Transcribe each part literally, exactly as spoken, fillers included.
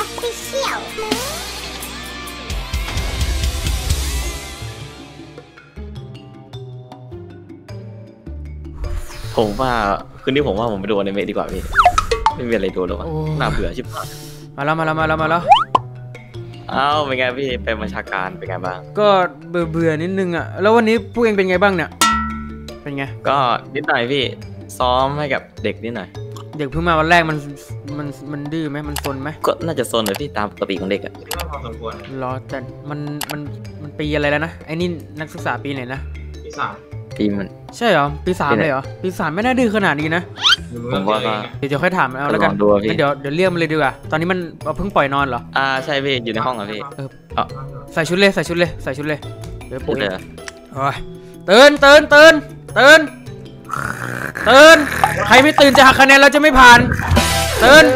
Official ผมว่าคืนนี้ผมว่าผมไปดูอนิเมะดีกว่าพี่ไม่มีอะไรดูหรอกน่าเบื่อชิบหายมาแล้วมาแล้วมาแล้วมาแล้วอ้าวเป็นไงพี่เป็นบัญชาการเป็นไงบ้างก็เบื่อเบื่อนิดนึงอ่ะแล้ววันนี้พวกเองเป็นไงบ้างเนี่ยเป็นไงก็นิดหน่อยพี่ซ้อมให้กับเด็กนิดหน่อยเด็กเพิ่งมาวันแรกมันมันมันดื้อไหมมันซนไหมก็น่าจะซนเลยพี่ตามปกติของเด็กอะพอสมควรรอแต่มันมันมันปีอะไรแล้วนะไอ้นี่นักศึกษาปีไหนนะปีสามปีมันใช่เหรอปีสามเลยเหรอปีสามไม่น่าดื้อขนาดนี้นะผมว่าก็เดี๋ยวค่อยถามเอาแล้วกันเดี๋ยวเดี๋ยวเรียกมันเลยดีกว่าตอนนี้มันเพิ่งปล่อยนอนเหรออ่าใช่พี่อยู่ในห้องอ่ะพี่เออใส่ชุดเลยใส่ชุดเลยใส่ชุดเลยเดี๋ยวปุ๊บโอ้ยตื่นตื่นตื่นตื่นตื่นใครไม่ตื่นจะหักคะแนนเราจะไม่ผ่านตื่น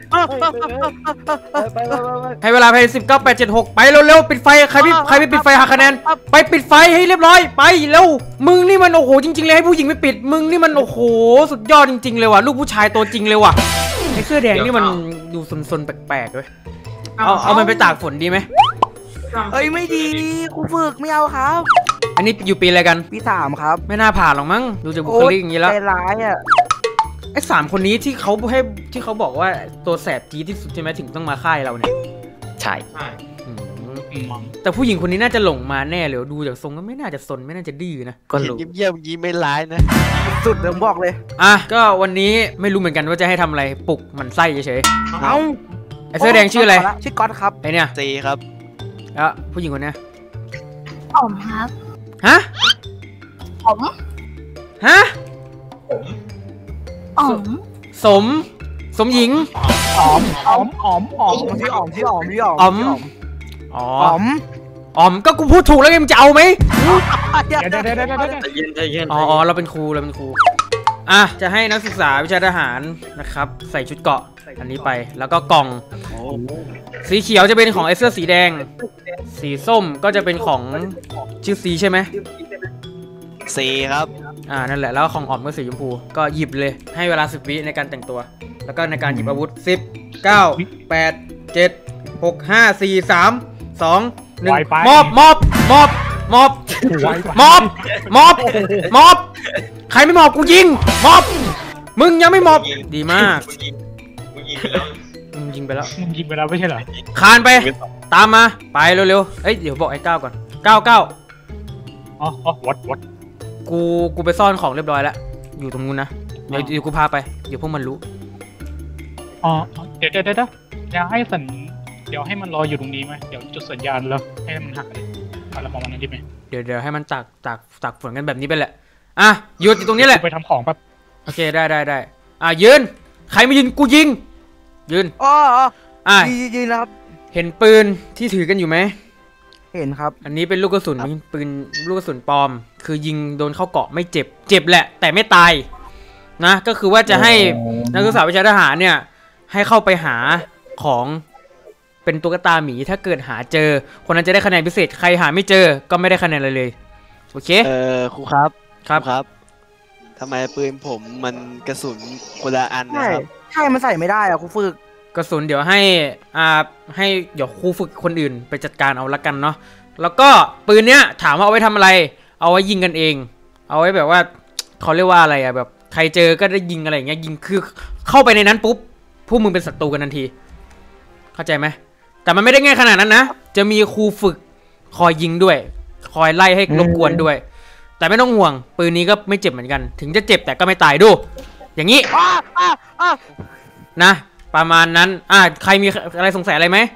ให้เวลาภายในสิบเก้าแปดเจ็ดหกไปเร็วๆปิดไฟใครไม่ใครไม่ปิดไฟหักคะแนนไปปิดไฟให้เรียบร้อยไปเร็วมึงนี่มันโอ้โหจริงๆเลยให้ผู้หญิงไม่ปิดมึงนี่มันโอ้โหสุดยอดจริงๆเลยว่ะลูกผู้ชายตัวจริงเลยว่ะไอ้เสื้อแดงนี่มันดูซนๆแปลกๆเลยเอาเอามันไปตากฝนดีไหมเอ้ยไม่ดีครูฝึกไม่เอาครับอันนี้อยู่ปีอะไรกันปีสามครับไม่น่าผ่านหรอกมั้งดูจากบุคลิกอย่างนี้แล้วใจร้ายอ่ะไอ้สามคนนี้ที่เขาให้ที่เขาบอกว่าตัวแสบจี๊ดที่สุดใช่ไหมถึงต้องมาค่ายเราเนี่ยใช่แต่ผู้หญิงคนนี้น่าจะหลงมาแน่เลยดูจากทรงก็ไม่น่าจะซนไม่น่าจะดื้อนะก็รู้เยี่ยมๆยิ้มไม่ร้ายนะสุดผมบอกเลยอ่ะก็วันนี้ไม่รู้เหมือนกันว่าจะให้ทำอะไรปลุกมันไส้เฉยๆเอ้าไอ้เสื้อแดงชื่ออะไรชื่อก๊อตครับไอเนี่ยซีครับแล้วผู้หญิงคนนี้อ๋อมครับฮะผมฮะผมอ๋อมสมสมหญิงอ๋อมอ๋อมอ๋อมอ๋อมที่อ๋อมที่อ๋อมที่อ๋อมอ๋อมอ๋ออ๋อมก็กูพูดถูกแล้วไงมึงจะเอาไหมเดี๋ยวเดี๋ยวเดี๋ยวเดี๋ยวเย็นใจเย็นอ๋อเราเป็นครูเราเป็นครูอ่ะจะให้นักศึกษาวิชาทหารนะครับใส่ชุดเกราะอันนี้ไปแล้วก็กล่องสีเขียวจะเป็นของไอเสื้อสีแดงสีส้มก็จะเป็นของชื่อสีใช่ไหมสีครับอ่านั่นแหละแล้วของอ๋อมก็สีชมพูก็หยิบเลยให้เวลาสิบวิในการแต่งตัวแล้วก็ในการหยิบอาวุธสิบ เก้า แปด เจ็ด หก ห้า สี่ สาม สอง หนึ่งมอบมอบมอบมอบมอบมอบมอบใครไม่มอบกูยิงมอบมึงยังไม่มอบดีมากมึงยิงไปแล้วมึงยิงไปแล้วไม่ใช่เหรอคานไปตามมาไปเร็วๆเอ้ยเดี๋ยวบอกไอ้ก้าวก่อนก้าวก้าวอ๋ออ๋อวัดวัดกูกูไปซ่อนของเรียบร้อยแล้วอยู่ตรงนู้นนะเดี๋ยวเดี๋ยวกูพาไปเดี๋ยวพวกมันรู้อ๋อเดี๋ยวเดี๋ยวเดี๋ยวเดี๋ยวให้สัญเดี๋ยวให้มันรออยู่ตรงนี้ไหมเดี๋ยวจุดสัญญาณแล้วให้มันหักเลยอะไรประมาณนั้นดีไหมเดี๋ยวเดี๋ยวให้มันตากตากตากฝนกันแบบนี้ไปแหละอ่ะหยุดอยู่ตรงนี้แหละไปทำของแป๊บโอเคได้ได้ได้อ่ะยืนใครไม่ยืนกูยิงยืนอ๋ออ่ะยืนครับเห็นปืนที่ถือกันอยู่ไหมเห็นครับอันนี้เป็นลูกกระสุนปืนลูกกระสุนปลอมคือยิงโดนเข้าเกาะไม่เจ็บเจ็บแหละแต่ไม่ตายนะก็คือว่าจะให้นักศึกษาวิชาทหารเนี่ยให้เข้าไปหาของเป็นตุ๊กตาหมีถ้าเกิดหาเจอคนนั้นจะได้คะแนนพิเศษใครหาไม่เจอก็ไม่ได้คะแนนอะไรเลยโอเคเออครูครับครับครับทำไมปืนผมมันกระสุนคนละอันนะครับใช่มันใส่ไม่ได้อะครูฝึกกระสุนเดี๋ยวให้อ่าให้เดี๋ยวครูฝึกคนอื่นไปจัดการเอาละกันเนาะแล้วก็ปืนเนี้ยถามว่าเอาไว้ทำอะไรเอาไว้ยิงกันเองเอาไว้แบบว่าเขาเรียกว่าอะไรอะแบบใครเจอก็ได้ยิงอะไรอย่างเงี้ยยิงคือเข้าไปในนั้นปุ๊บพวกมึงเป็นศัตรูกันทันทีเข้าใจไหมแต่มันไม่ได้ง่ายขนาดนั้นนะจะมีครูฝึกคอยยิงด้วยคอยไล่ให้รบกวนด้วยแต่ไม่ต้องห่วงปืนนี้ก็ไม่เจ็บเหมือนกันถึงจะเจ็บแต่ก็ไม่ตายดูอย่างนี้นะประมาณนั้นอ่าใครมีอะไรสงสัยอะไรไหม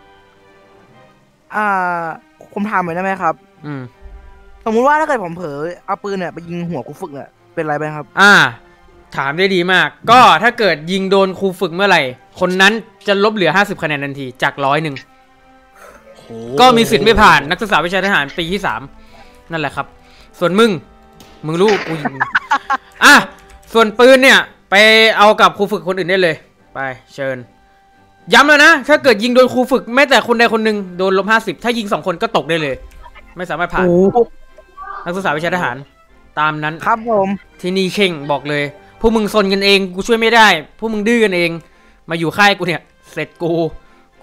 อ่าผมถามหน่อยได้ไหมครับอืมสมมุติว่าถ้าเกิดผมเผลอเอาปืนเนี่ยไปยิงหัวครูฝึกเนี่ยเป็นไรไหมครับอ่าถามได้ดีมากก็ถ้าเกิดยิงโดนครูฝึกเมื่อไหร่คนนั้นจะลบเหลือห้าสิบคะแนนทันทีจากร้อยหนึ่งก็มีสิทธิ์ไม่ผ่านนักศึกษาวิชาทหารปีที่สามนั่นแหละครับส่วนมึงมึงรู้กูยิงอ่ะส่วนปืนเนี่ยไปเอากับครูฝึกคนอื่นได้เลยไปเชิญย้ำแล้วนะถ้าเกิดยิงโดนครูฝึกแม้แต่คนใดคนหนึ่งโดนลบห้าสิบถ้ายิงสองคนก็ตกได้เลยไม่สามารถผ่านนักศึกษาวิชาทหารตามนั้นครับผมที่นี่เข่งบอกเลยพวกมึงซนกันเองกูช่วยไม่ได้พวกมึงดื้อกันเองมาอยู่ค่ายกูเนี่ยเสร็จกูกู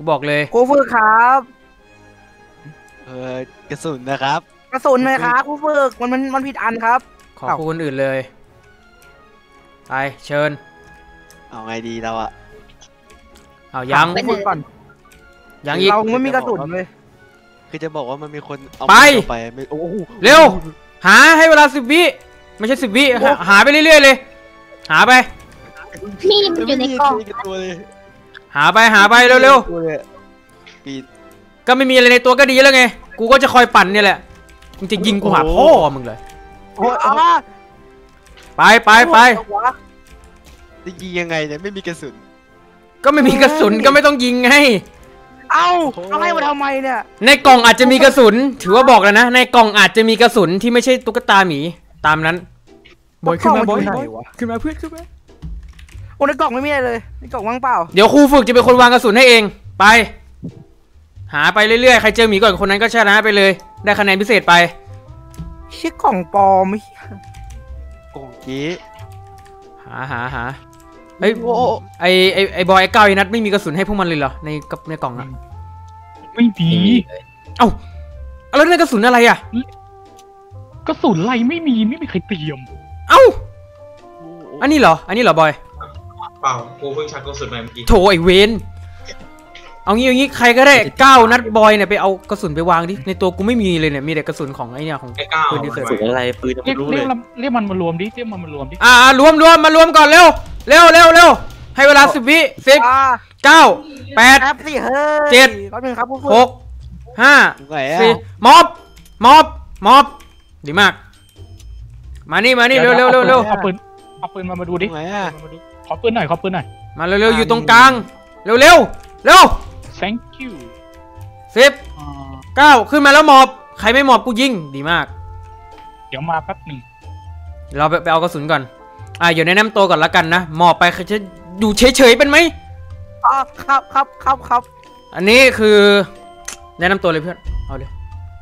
กูบอกเลยครูฝึกครับเออกระสุนนะครับกระสุนหน่อยครับครูฝึกมันมันมันผิดอันครับขอคู่คนอื่นเลยไปเชิญเอาไงดีเราอะเอายังครูฝึกก่อนยังอีกเราไม่มีกระสุนเลยคือจะบอกว่ามันมีคนเอาไปเอาไปไม่โอ้โหเร็ว หาให้เวลาสิบวิไม่ใช่สิบวิหาหาไปเรื่อยๆเลย หาไปพี่มันอยู่ในกล่องไม่มีตัวเลยหาไปหาไปเร็วตัวเลยปีนๆก็ไม่มีอะไรในตัวก็ดีแล้วไงกูก็จะคอยปั่นเนี่ยแหละมึงจะยิงกูหาพ่อมึงเลยโอ้ยเอามาไปไปไปจะยิงยังไงเนี่ยไม่มีกระสุนก็ไม่มีกระสุนก็ไม่ต้องยิงให้เอ้าเอาให้มาทำไมเนี่ยในกล่องอาจจะมีกระสุน ถือว่าบอกแล้วนะในกล่องอาจจะมีกระสุนที่ไม่ใช่ตุ๊กตาหมีตามนั้นบอยขึ้นมาบอยกล่องมันอยู่ไหนวะขึ้นมาเพื่อนขึ้นมาโอ้ในกล่องไม่มีอะไรเลยในกล่องว่างเปล่าเดี๋ยวครูฝึกจะเป็นคนวางกระสุนให้เองไป หาไปเรื่อยๆใครเจอหมีก่อนคนนั้นก็ชนะไปเลย ได้คะแนนพิเศษไปเชี่ยกล่องปลอมไม่โอ้กี้หาหาหาเอ้ยโอ้ไอไอไอบอยไอเก้าไอนัทไม่มีกระสุนให้พวกมันเลยเหรอในกับในกล่องอะไม่มีไม่มีเลยเอ้าแล้วในกระสุนอะไรอะกระสุนอะไรไม่มีไม่มีใครเตรียมเอ้าอันนี้เหรออันนี้เหรอบอยเปล่ากูเพิ่งชักกระสุนมาเมื่อกี้โถไอเวนเอางี้เอางี้ใครก็ได้เก้านัดบอยเนี่ยไปเอากระสุนไปวางดิในตัวกูไม่มีเลยเนี่ยมีแต่กระสุนของไอเนี่ยของไอ้ก้าวปืนดีเซลสุดอะไรปืนยังเรียไม่กรู้เรีเลย ยกเรียกมันมารวมดิเรียกมันมารวมดิอ่ารวมรวมมารวมก่อนเร็วเร็วเร็วเร็วให้เวลาสิบวิสิบอ่าเก้าแปดแอปสิเฮ้ยเจ็ดแป๊บนึงครับครูฝึหกห้าไหนอะสี่มอบมอบมอบดีมาก มานี่มานี่เร็วเร็วเร็วเร็วเอาปืนเอาปืนมามาดูดิไหนอะเอาปืนมาดูขอปืนหน่อยขอปืนหน่อยมาเร็วเร็วอยู่ตรงกลางเร็วเร็วเร็ว thank you สิบอ่าเก้าขึ้นมาแล้วหมอบใครไม่หมอบกูยิงดีมากเดี๋ยวมาแป๊บหนึ่งเราไปไปเอากระสุนก่อนอ่ะเดี๋ยวแนะนำตัวก่อนละกันนะหมอบไปใครจะอยู่เฉยๆเป็นไหมอ่าครับครับครับครับอันนี้คือ แนะนำตัวเลยเพื่อนเอาเลย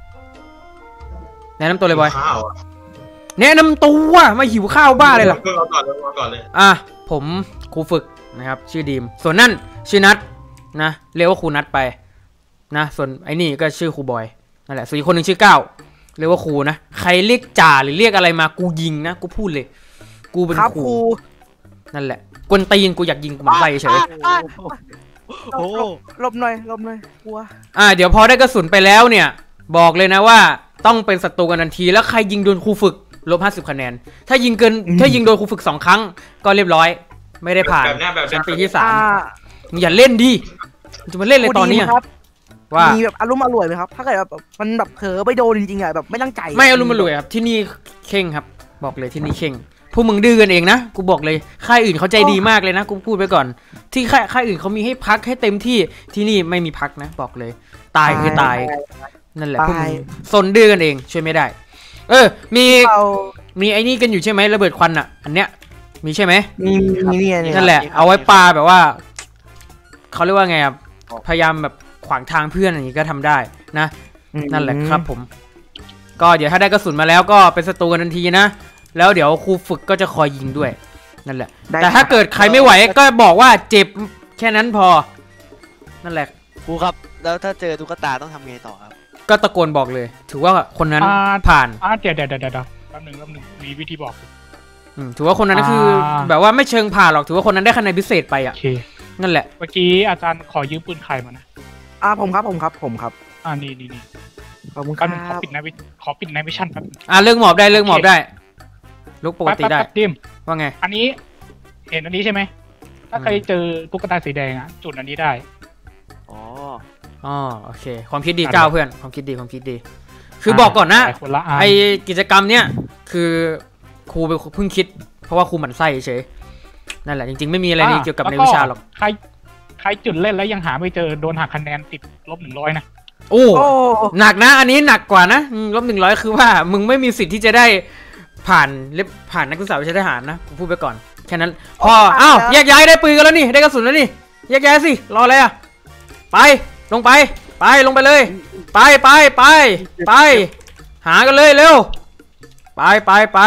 แนะนำตัวเลยบอยข้าวอ่ะแนะนำตัวมาหิวข้าวบ้าเลยเหรอเพิ่งเอาก่อนเลยเอาก่อนเลยอ่ะผมครูฝึกนะครับชื่อดีมส่วนนั่นชื่อนัทนะเรียกว่าครูนัทไปนะส่วนไอ้นี่ก็ชื่อครูบอยนั่นแหละส่วนอีกคนหนึ่งชื่อก้าวเรียกว่าครูนะใครเรียกจ่าหรือเรียกอะไรมากูยิงนะกูพูดเลย กูเป็นครับคครูรูนั่นแหละกวนตีนกูอยากยิงกูมันไล่เฉยอ่ะอ่ะโอ้หลบหลบหน่อยหลบหน่อยกลัวอ่ะเดี๋ยวพอได้กระสุนไปแล้วเนี่ย บอกเลยนะว่าต้องเป็นศัตรูกันทันทีแล้วใครยิงโดนครูฝึกลบห้าสิบคะแนนถ้ายิงเกินถ้ายิงโดนครูฝึกสองครั้งก็เรียบร้อย ไม่ได้ผ่านแบบเนี้ยแบบเนี้ชั้ยนปีที่สามอ่ามึงอย่าเล่นดิมึงจะมาเล่นเลยตอนนี้ครูอะดีครับว่ามีแบบอารมณ์อร่วยไหมครับ ถ้าเกิดแบบมันแบบเผลอไปโดนจริงๆอ่ะแบบไม่ตั้งใจไม่เอารุมมารวยครับที่นี่เข่งครับ บอกเลยที่นี่เข่งพวกมึงดื้อกันเองนะกูบอกเลยค่ายอื่นเขาใจดีมากเลยนะกูพูดไปก่อน ที่ค่ายค่ายอื่นเขามีให้พักให้เต็มที่ที่นี่ไม่มีพักนะ บอกเลย ตายคือตายนั่นแหละพวกมึงซนดื้อกันเองช่วยไม่ได้ เออ มีเรามีไอ้นี่กันอยู่ใช่ไหมระเบิดควันอ่ะ อันเนี้ยมีใช่ไหมมีมีเนี่ยเนี่ยนั่นแหละเอาไว้ปาแบบว่าเขาเรียกว่าไงอ่ะพยายามแบบขวางทางเพื่อนอย่างนี้ก็ทำได้นะ นั่นแหละครับผม ก็เดี๋ยวถ้าได้กระสุนมาแล้วก็เป็นศัตรูกันทันทีนะ แล้วเดี๋ยวครูฝึกก็จะคอยยิงด้วย นั่นแหละได้แต่ถ้าเกิดใครไม่ไหวก็บอกว่าเจ็บแค่นั้นพอ นั่นแหละครูครับแล้วถ้าเจอตุ๊กตาต้องทำไงต่อครับก็ตะโกนบอกเลย ถือว่าคนนั้นอ่าผ่านอ่าเดี๋ยวเดี๋ยวเดี๋ยวเดี๋ยวแป๊บหนึ่งแป๊บหนึ่งมีวิธีบอกอืมถือว่าคนนั้นก็คืออา แบบว่าไม่เชิงผ่านหรอก ถือว่าคนนั้นได้คะแนนพิเศษไปอ่ะโอเคนั่นแหละเมื่อกี้อาจารย์ขอยืมปืนใครมานะอ่าผมครับผมครับผมครับอ่านี่นี่นี่ขอบคุณคแป๊รับหนึงขอบ ปิดในวิขอปิดในวิชั่นแป๊บอ่ะเลิกหมอบได้เลิกหมอบได้ ลุกปกติได้แป๊บแป๊บดิมว่าไงอันนี้ เห็นอันนี้ใช่ไหมถ้าใครเจอตุ๊กตาสีแดงอ่ะจุดอันนี้ได้อ๋ออ๋อโอเค ความคิดดีอ่ะก้าวเพื่อนความคิดดีความคิดดี คือบอกก่อนนะหลายคนละอันไอกิจกรรมเนี้ยคือครูเป็นเพิ่งคิด เพราะว่าครูหมั่นไส้เฉยนั่นแหละจริงๆไม่มีอะไรในเกี่ยวกับในวิชาหรอกใครใครจุดเล่นแล้วยังหาไม่เจอโดนหักคะแนนติดลบหนึ่งร้อยนะโอ้โอ้หนักนะอันนี้หนักกว่านะลบหนึ่งร้อยคือว่ามึงไม่มีสิทธิ์ที่จะได้ผ่านเล็บผ่านนักศึกษาวิชาทหารนะกูพูดไปก่อนแค่นั้นพออ้าวแยกย้ายได้ปืนกันแล้วนี่ได้กระสุนแล้วนี่แยกย้ายสิรออะไรอ่ะไปลงไปไปลงไปเลย ไปไปไปไปหากันเลยเร็วไปไปไป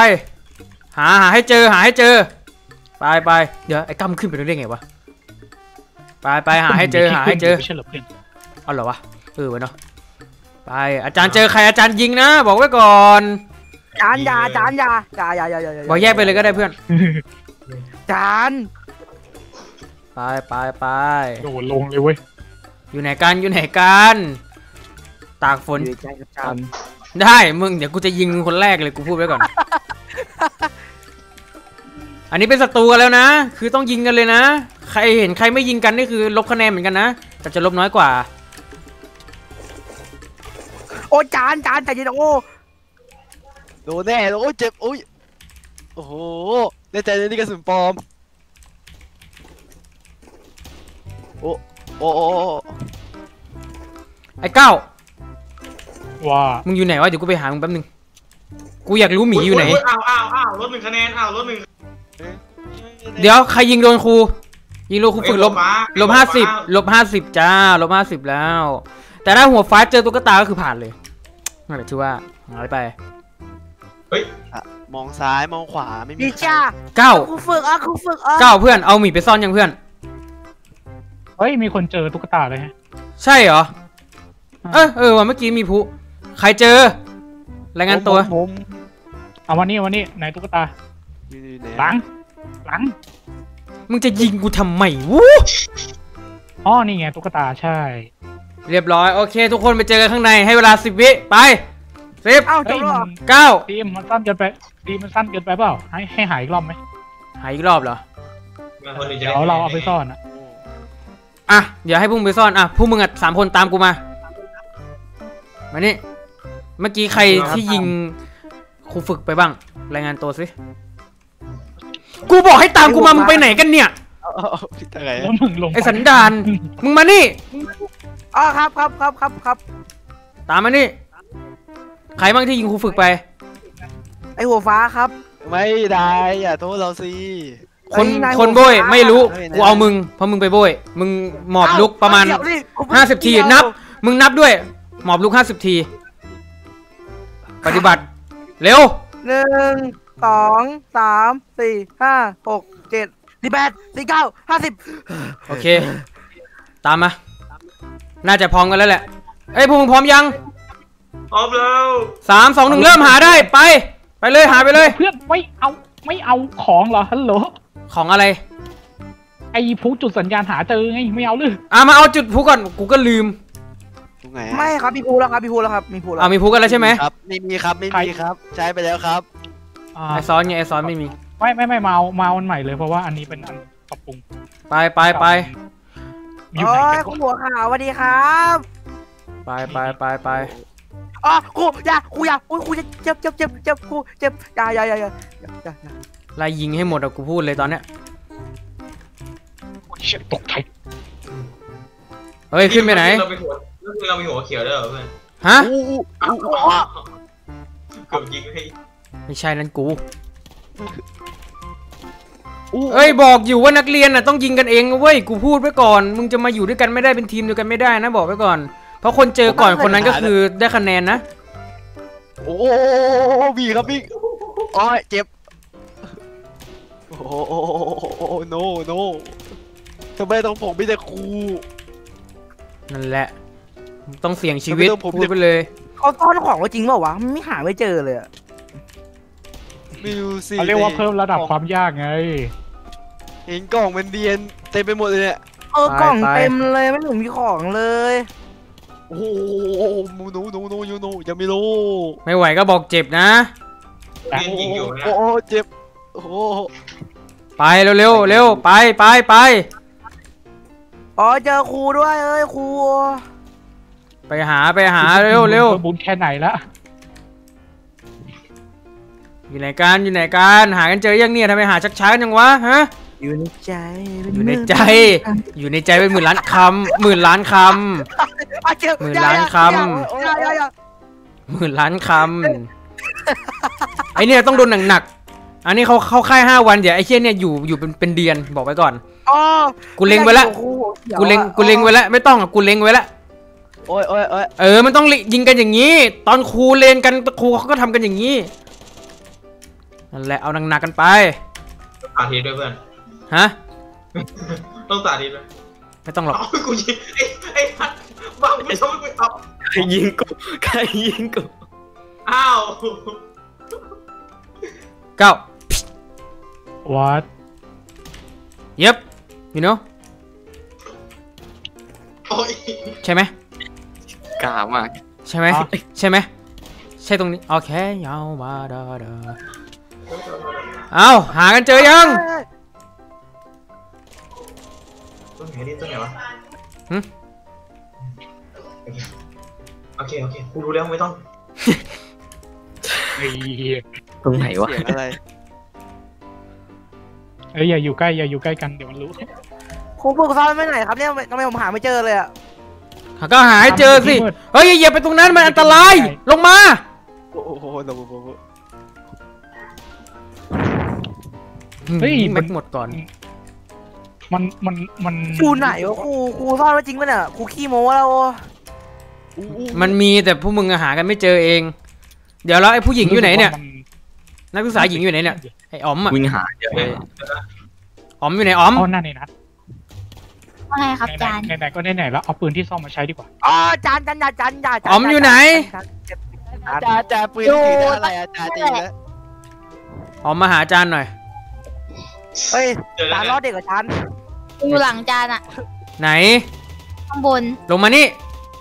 หาหาให้เจอหาให้เจอไปไปเดี๋ยวไอ้กำขึ้นไปได้ไงวะไปไปหาให้เจอหาให้เจอไม่ใช่เหรอเพื่อนเอาเหรอวะเออวะเนาะไปอาจารย์เจอใครอาจารย์ยิงนะบอกไว้ก่อนจานยาจานยาจานยาบอกแยกไปเลยก็ได้เพื่อนจานไปไปไปโดดลงเลยเว้ยอยู่ไหนกันอยู่ไหนกันตากฝนอยู่ใจกับจานได้มึงเดี๋ยวกูจะยิงคนแรกเลยกูพูดไว้ก่อน อันนี้เป็นศัตรูกันแล้วนะ คือต้องยิงกันเลยนะใครเห็นใครไม่ยิงกันนี่คือลบคะแนนเหมือนกันนะแต่จะลบน้อยกว่าโอ้จานจานใจเย็นโอ้โดนแน่โอ้ยเจ็บโอ้ยโอ้โหแน่ใจเลยนี่กระสุนปลอมโอ้โอ้โอ้ไอ้เก้าว่ามึงอยู่ไหนวะเดี๋ยวกูไปหามึงแป๊บนึงกูอยากรู้หมีอยู่ไหนอ้าวอ้าวอ้าวลดหนึ่งคะแนนอ้าวลดหนึ่งเดี๋ยวใครยิงโดนครูยิงโดนครูฝึกลบลบห้าสิบลบห้าสิบจ้าลบห้าสิบแล้ว แต่ถ้าหัวฟ้าเจอตุ๊กตาก็คือผ่านเลยนั่นแหละชื่อว่าอะไรไปเฮ้ยมองซ้ายมองขวาไม่มีดีใครจ้าเก้าครูฝึกอ่ะครูฝึกอ่ะเก้าเพื่อนเอาหมีไปซ่อนยังเพื่อนเฮ้ยมีคนเจอตุ๊กตาเลยฮะใช่เหรอเออเออว่าเมื่อกี้มีผู้ใครเจอรายงานตัวผมเอาวันนี้วันนี้ไหนตุ๊กตาอยู่ไหนหลังหลังมึงจะยิงกูทำไมวู้อ๋อนี่ไงตุ๊กตาใช่เรียบร้อยโอเค ทุกคนไปเจอกันข้างในให้เวลาสิบวิไปสิบเอ้าจเฮ้บยแล้วมันเก้าทีมมันสั้นเกินไปทีมมันสั้นเกินไปเปล่าให้ให้หายอีกรอบไหมหายอีกรอบเหรอคนอื่นจะเดี๋ยวเราเอาไปซ่อนอะอ่ะเดี๋ยวให้พวกมึงไปซ่อนอ่ะพวกมึงอ่ะสามคนตามกูมามานี่เมื่อกี้ใครที่ยิงครูฝึกไปบ้างรายงานตัวสิกูบอกให้ตามกูมามึงไปไหนกันเนี่ยเอาเอาเอาผิดอะไรแล้วมึงลงไอสันดานมึงมานี่อ๋อครับครับครับครับครับตามมานี่ใครบ้างที่ยิงครูฝึกไปไอหัวฟ้าครับไม่ได้อย่าโทษเราสิคนเอ้ยนายคนโบยหัวฟ้าไม่รู้เฮ้ยกูเอามึงเพราะมึงไปโบยมึงหมอบลุกประมาณเอ้เดี๋ยวดิกูเพิ่งห้าสิบทีเกี่ยวนับ มึงนับด้วย หมอบลุกห้าสิบที ปฏิบัติ เร็วหนึ่งสองสามสี่ห้าหกเจ็ดสี่แปดสี่เก้าห้าสิบโอเค ตามมา น่าจะพร้อมกันแล้วแหละ เอ้ยพวกมึงพร้อมยังพร้อมแล้วสามสองหนึ่งเริ่มหาได้ไป ไปเลยหาไปเลยเพื่อนไม่เอาไม่เอาของเหรอฮัลโหลของอะไรไอ้ผู้จุดสัญญาณหาเจอไงไม่เอาเลยอ่ะมาเอาจุดพูก่อนกูก็ลืมตรงไหนไม่ครับมีภูแล้วครับมีภูแล้วครับมีภูแล้วอ่ะมีพูกันแล้วใช่ไหมครับไม่มีครับไม่มีครับ ใช้ไปแล้วครับอ่าไอซอนไงไอซอนไม่มีไม่ไม่ไม่มาเอามาเอาอันใหม่เลยเพราะว่าอันนี้เป็นอันปรับปรุงไปไปไปอยู่โอ้ไหนยกันคุณหัวขาวสวัสดีครับไปไปไปไปอ๋อครูอย่าครูอย่าอุ้ยครูจะเจ็บเจ็บเจ็บเจ็บครูเจ็บอย่าอย่าอย่าอย่าอย่าอย่าไล่ยิงให้หมดอะกูพูดเลยตอนเนี้ยเชี่ยตกใจเฮ้ยขึ้นไปไหนเราไปหัวเราไปหัวเขียวได้เหรอเพื่อนฮะอู้อู้อู้อู้เกือบยิงให้ไม่ใช่นั่นกูอู้เอ้ยบอกอยู่ว่านักเรียนน่ะต้องยิงกันเองนะเว้ยกูพูดไว้ก่อน มึงจะมาอยู่ด้วยกันไม่ได้เป็นทีมเดียวกันไม่ได้นะบอกไว้ก่อน เพราะคนเจอก่อนคนนั้นก็คือได้คะแนนนะโอ้โหบีครับพี่อ๋อเจ็บโอ้โหโอ้โหโนโนทำไมต้องผมไม่แต่ครูนั่นแหละต้องเสี่ยงชีวิตไม่ต้องผมพูดไปเลยเขาต้อนของไว้จริงเปล่าวะไม่หาไม่เจอเลยอะมิวสิเขาเรียกว่าเพิ่มระดับความยากไงเห็นกล่องเป็นเดียนเต็มไปหมดเลยเนี่ยเออกล่องเต็มเลยไม่เห็นมีของเลยโอ้โหโนโนโนยูโนยังไม่รู้ไม่ไหวก็บอกเจ็บนะเรียนยิงอยู่นะโอ้โหเจ็บโอ้โหไปเร็วเร็วเร็วไปไปไปอ๋อเจอครูด้วยเอ้ยครูไปหาไปหาเร็วเร็วบุญแค่ไหนละอยู่ไหนกันอยู่ไหนกันหากันเจอยังเนี่ยทำไมหาชักช้ากันยังวะฮะอยู่ในใจอยู่ในใจ อยู่ในใจเป็นหมื่นล้านคำหมื่นล้านคอ่ะเจ็บหมื่นล้านคำอย่าอย่าอย่าำหมื่นล้านคำไอเนี่ยต้องโดนหนักๆอันนี้เขาเข้าค่ายห้าวันเดี๋ยวไอเชี่ยเนี่ยอยู่อยู่เป็นเป็นเดือนบอกไว้ก่อนอ๋อกูเล็งไว้แล้วครูขียวกูเล็งกูเล็งไว้แล้วไม่ต้องอ่ะกูเล็งไว้แล้วโอ้ยโอ้ยโอ้ยเออมันต้องยิงกันอย่างนี้ ตอนครูเรียนกันครูเขาก็ทำกันอย่างนี้นั่นแหละเอาหนักๆกันไปสาธิตด้วยเพื่อนฮะต้องสาธิตด้วยไม่ต้องหรอกเอากูยิงไอ้ไอ้พัดบังกูชนกูเอาใครยิงกูใครยิงกูอ้าวเก้า what yep you know โอ้ยใช่ไหมกล้ามากใช่ไหมใช่ไหมใช่ตรงนี้โอเคยาวมาดาดาเอาหากันเจอยังต้นไหนดิต้นไหนวะหึโอเคโอเคกูรู้แล้วไม่ต้องไอ้เหี้ยตรงไหนวะเสียงอะไรเอ้ยอย่าอยู่ใกล้อย่าอยู่ใกล้กันเดี๋ยวมันรู้ครูฝึกซ้อมไม่ไหนครับเนี่ยทำไมผมหาไม่เจอเลยอะก็หาให้เจอสิเฮ้ยอย่าไปตรงนั้นมันอันตรายลงมาโอ้โหโอ้โหเฮ้ยแม็มันกหมดก่อนมันมันมันครูไหนวะครูครูซ่อนไว้จริงปะเนี่ยครูขี้โม้แล้วมันมีแต่พวกมึงหากันไม่เจอเอง เดี๋ยวแล้วไอ้ผู้หญิงอยู่ไหนเนี่ย นักศึกษาหญิงอยู่ไหนเนี่ยไอ้อ๋อมอ่ะวิ่งหาเยอะเลยอ๋อมอยู่ไหนอ๋อมอ๋อนั่นนี่นะว่าไงครับจานไหนๆก็ไหนๆแล้วเอาปืนที่ซ่อมมาใช้ดีกว่าอ๋อจานจานจานจานจานอ๋อมอยู่ไหนอาจารย์อาจารย์ปืนถือได้อะไรอาจารย์ตีแล้วอ๋อมมาหาอาจารย์หน่อยเฮ้ยจานล้อเด็กกับจานอยู่หลังจานอะไหนข้างบนลงมานี่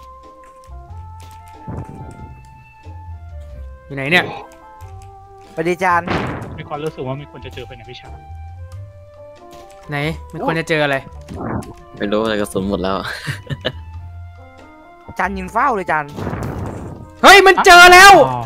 อยู่ไหนเนี่ยสวัสดีจานมีความรู้สึกว่ามีคนจะเจอไปในวิชาไหนไม่ควรจะเจออะไรไม่รู้อะไรกระสุนหมดแล้วจานยิงเฝ้าเลยจานเฮ้ยมันเจอแล้วอ๋อ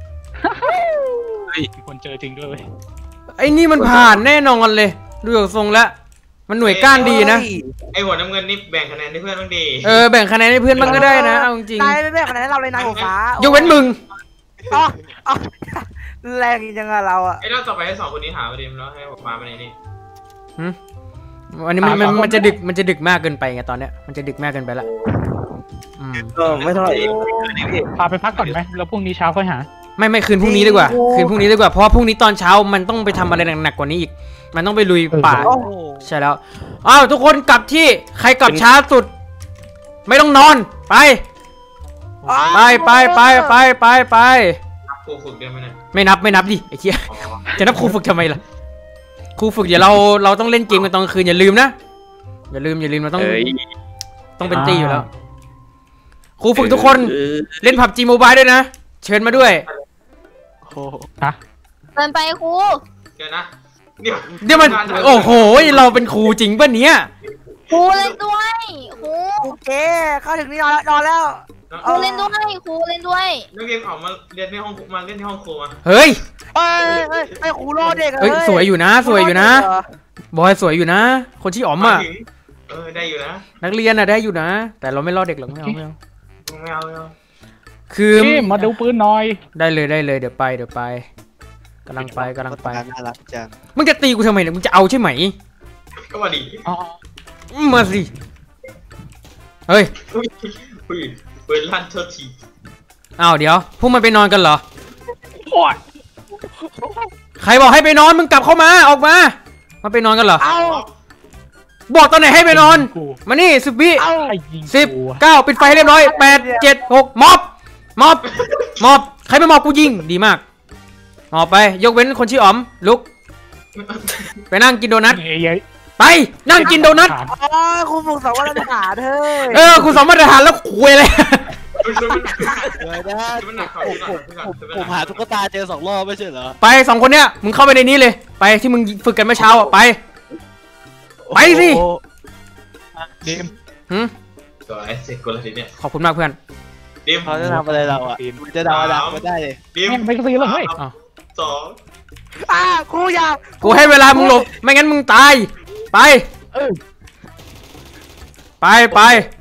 มีคนเจอจริงด้วยเว้ยไอ้นี่มันผ่านแน่นอนเลยดูจากทรงแล้วมันหน่วยก้านดีนะไอ้หัวน้ำเงินนี่แบ่งคะแนนให้เพื่อนบ้างดีเออแบ่งคะแนนให้เพื่อนบ้างก็ได้นะเอาจริงนายไม่แบ่งคะแนนให้เราเลยนายหัวฟ้ายกเว้นมึงอ๋ออ๋อแรงจริงอะเราอะไอ้รอบต่อไปให้สองคนนี้หาประเด็นแล้วให้ออกมาไปในนี้วันนี้มันมันมันจะดึกมันจะดึกมากเกินไปไงตอนเนี้ยมันจะดึกมากเกินไปละอืมก็ไม่เท่าไหร่พาไปพักก่อนไหมแล้วพรุ่งนี้เช้าค่อยหาไม่ไม่คืนพรุ่งนี้ดีกว่าคืนพรุ่งนี้ดีกว่าเพราะว่าพรุ่งนี้ตอนเช้ามันต้องไปทำอะไรหนักๆกว่านี้อีก มันต้องไปลุยป่าโอ้โหใช่แล้วอ้าวทุกคนกลับที่ใครกลับช้าสุด ไม่ต้องนอนไปไปไปไปไปไปไปครูฝึกเดินไปไหนไม่นับไม่นับดิไอ้เหี้ยจะนับครูฝึกทำไมล่ะครูฝึกเดี๋ยวเราเราต้องเล่นเกมกันตอนกลางคืนอย่าลืมนะอย่าลืมอย่าลืมเราต้องเอ้ยต้องเป็นตีอยู่แล้วครูฝึกทุกคนเล่นผับจีโมบายด้วยนะเชิญมาด้วยโอ้โหฮะเดินไปครูเดี๋ยวนะเดี๋ยวเดี๋ยวมันโอ้โหเราเป็นครูจริงป่ะเนี้ยครูเล่นด้วยครูโอเคเข้าถึงนี่นอนแล้วนอนแล้วครูเล่นด้วยครูเล่นด้วยนักเรียนออกมาเรียนในห้องมาเล่นที่ห้องครูมาเฮ้ยเอ้ยเอ้ยไอ้ครูรอเด็กเฮ้ยสวยอยู่นะสวยอยู่นะบอยสวยอยู่นะ คนที่อ๋อมอ่ะถึงเออได้อยู่นะนักเรียนอ่ะได้อยู่นะ แต่เราไม่รอเด็กหรอกไม่เอาไม่เอาไม่เอาไม่เอาคือนี่มาดูปืนหน่อยได้เลยได้เลยเดี๋ยวไปเดี๋ยวไปกำลังไปกำลังไปน่ารักจังมึงจะตีกูทำไมเนี่ยมึงจะเอาใช่ไหมก็มาดิอ๋อมาสิเฮ้ยอุ้ยอุ้ยเปิดลั่นเทอร์ทีอ้าวเดี๋ยวพวกมันไปนอนกันเหรอโอ้ยใครบอกให้ไปนอนมึงกลับเข้ามาออกมามาไปนอนกันเหรอเอาบอกตอนไหนให้ไปนอนกูมานี่สิบวิเอาไอ้ยิงสิบกูอะเก้าปิดไฟให้เรียบร้อยแปดเจ็ดหกมอบมอบมอบใครไม่มอบกูยิงดีมากมอบไปยกเว้นคนชื่ออ๋อมลุกไปนั่งกินโดนัทเอ้ยเอ้ยไปนั่งกินโดนัทถามอ๋อครูฝึกสอนว่าเราหาเธอเออกูสองมาตรฐานแล้วคุยเลยเดี๋ยวนะมันหนักเขาผมหนักผมหนักผมผมหาตุ๊กตาเจอสองรอบไม่ใช่เหรอไปสองคนเนี้ยมึงเข้าไปในนี้เลย ไปที่มึงฝึกกันเมื่อเช้าอ่ะไป ไปสิโอ้โหเดมหืมตัวไอ้เสกกูละทีเนี่ยขอบคุณมากเพื่อนดิมเขาจะทำอะไรเราอ่ะมันจะเดาดักมาได้เลยดิมแม่งไม่กระซีแล้วเฮ้ยอ้าวสองอ่าครูอย่ากูให้เวลามึงหลบไม่งั้นมึงตายไปเออไปไป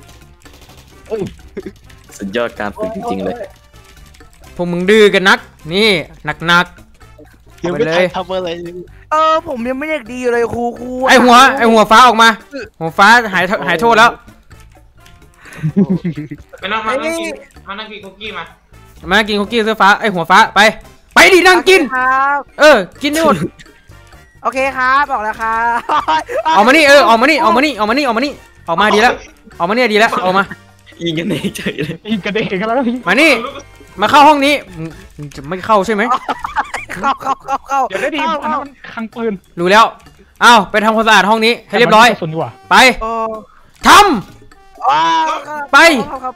สุดยอดการฝึกจริงๆเลยพวกมึงดื้อกันนักนี่หนักหนักยังไปไม่เลทัยนทำอะไรเลยเออผมยังไม่เด็กดีอยู่เลยครูครูไอหัวไอหัวฟ้าออกมา หัวฟ้าหายหายโทษแล้วไปนั่งมานั่งกินมานั่งกินคุกกี้มามากินคุกกี้เสื้อฟ้าไอหัวฟ้าไป ไปดินั่งกินครับเออ กินได้หมดโอเคครับบอกแล้วครับออกมานี่เออออกมานี่ออกมานี่ออกมานี่ออกมานี่ออกมาดีแล้วออกมาเนี่ยดีแล้วออกมายิงกันเองเฉยเลยยิงกระเด็นกันแล้วพี่มานี่มาเข้าห้องนี้มึงมึงจะไม่เข้าใช่ไหมเข้าเข้าเข้าเข้าเดี๋ยวได้ดีเข้าอันนั้นเข้ามันคังปืนรู้แล้วอ้าวไปทำความสะอาดห้องนี้ให้เรียบร้อยส่วนดีกว่าไปโอ้ทอ้าวไปเข้าครับ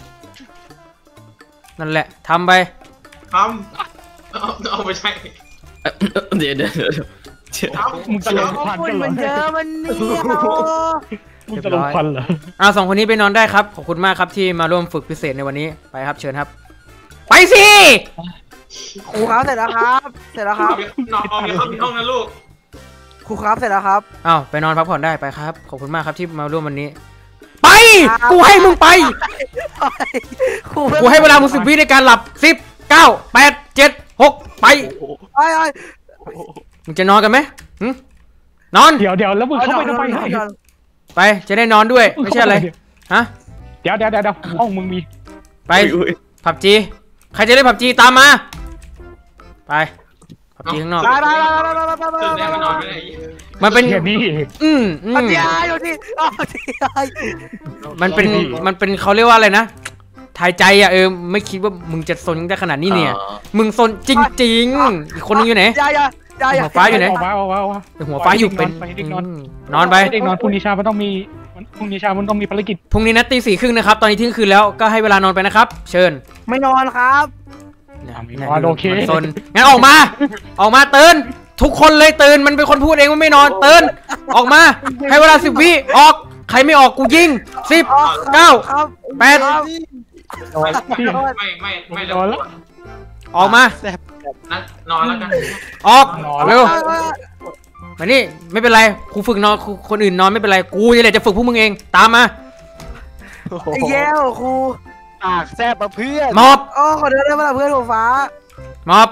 ำนั่นแหละทำไปทำเอาเอาไปใช้เดี๋ยวเดี๋ยวเดี๋ยวเดี๋ยวเอามึงจะลงควันฝุ่กันนเหรมัอนเยอะมันเนี่ยมึงจะลงควันเหรออ้าวสองคนนี้ไปนอนได้ครับขอบคุณมากครับที่มาร่วมฝึกพิเศษในวันนี้ไปครับเชิญครับ ไปสิครูครับเสร็จแล้วครับ เสร็จแล้วครับนอนเอาไปเข้าที่ห้องนะลูกครูครับเสร็จแล้วครับอ้าวไปนอนพักผ่อนได้ไปครับขอบคุณมากครับที่มาร่วมวันนี้ ไปกูให้มึงไปครูกูให้เวลามึงสิบวิในการหลับสิบเก้าแปดเจ็ดหกไปไอ้ไอ้มึงจะนอนกันไหมหึนอนเดี๋ยวเดี๋ยวแล้วมึงเข้าไปทำไมให้ไปจะได้นอนด้วยไม่ใช่อะไรฮะเดี๋ยวเดี๋ยวเดี๋ยวห้องมึงมีไปผับจีใครจะเล่นผับจีตามมาไปผับจีข้างนอกไปไปไปไปไปไปตื่นแน่ไปมานอนไม่ได้มันเป็นเดี๋ยวนี้อืมอืมปัญญาอยู่ที่อ๋อที่ไอ้มันเป็นมันเป็นเขาเรียกว่าอะไรนะทายใจอ่ะเออไม่คิดว่ามึงจะซนได้ขนาดนี้เนี่ยมึงซนจริงๆอีกคนนึงอยู่ไหนยายายายาหัวฟ้าอยู่ไหนออกมาออกมาออกมาแต่หัวฟ้าอยู่เป็นไปเด็กนอนอืมนอนไปเด็กนอนพรุ่งนี้เช้ามันต้องมีพรุ่งนี้เช้ามันต้องมีภารกิจพรุ่งนี้นัดตีสี่ครึ่งนะครับ ตอนนี้เที่ยงคืนแล้วก็ให้เวลานอนไปนะครับ เชิญไม่นอนครับเนี่ยไม่เนี่ยนอนโอเคมันซนงั้นออกมา ออกมาตื่นทุกคนเลยตื่นมันเป็นคนพูดเองว่าไม่นอนตื่นออกมา ให้เวลาสิบวิออก ใครไม่ออกกูยิงสิบ เก้าครับแปดครับไม่ไม่ไม่นอนแล้วออกมานั่นนอนแล้วกันออกนอนเร็วมานี่ไม่เป็นไรครูฝึกนอนครูคนอื่นนอนไม่เป็นไรกูนี่แหละจะฝึกพวกมึงเองตามมาไอ้แย่ครูปากแซบมาเพื่อนมอบอ๋อขอเดินได้ไหมล่ะเพื่อนหัวฟ้ามอบ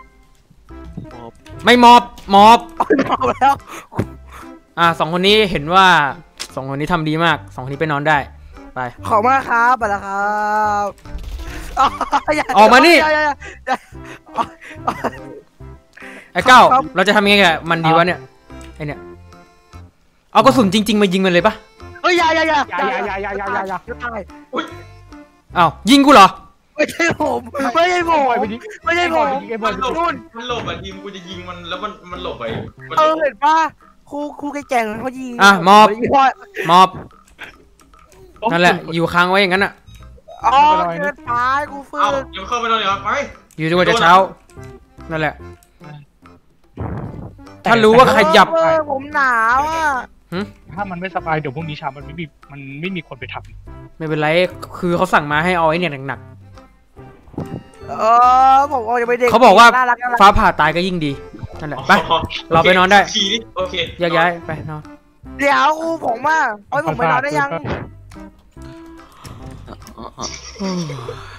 ไม่มอบมอบบอกแล้วอ่าสองคนนี้เห็นว่าสองคนนี้ทำดีมากสองคนนี้ไปนอนได้ไปขอบมากครับไปแล้วครับย่ออกมานี่ย่อย่อย่าไอ้เก้าครับเราจะทำยังไงกับมันดีวะเนี่ยไอเนี่ยเอากระสุนจริง ๆ มายิงมันเลยปะเฮ้ยอย่าอย่าอย่าอย่าอย่าอย่าอย่าอย่าอย่าตายอ้าวยิงกูเหรอไม่ใช่ผมไม่ใช่ผมปล่อยไปดิไม่ใช่ผมไอ้บอมัลนหลบมันหลบอ่ะทีมกูจะยิงมันแล้วมันมันหลบไปมันเออเห็นป่ะครูครูแก่งเขายิงอ่ะมอบยิงพ่อมอบนั่นแหละอยู่ค้างไว้อย่างนั้นอ่ะอ๋อเกินไปครูฝึเอ้าก เดี๋ยวเข้าไปนอนเดี๋ยวไปอยู่จนกว่าจะเช้านั่นแหละ ถ้ารู้ว่าขยับเออผมหนาวอ่ะถ้ามันไม่สบายเดี๋ยวพรุ่งนี้เช้ามันไม่มีมันไม่มีคนไปทไม่เป็นไรคือเขาสั่งมาให้เอาไอ้เนี่ยหนักเออผมเอาจะไปเด็กๆเขาบอกว่าน่รักน่รักฟ้าผ่าตายก็ยิ่งดีนั่นแหละไป เราไปนอนได้ทีนี้โอเคแยกย้ายไปนอนเดี๋ยวครูผมอ่ะำเอาให้ผมไปนอนได้ยังอ๋ออ๋อ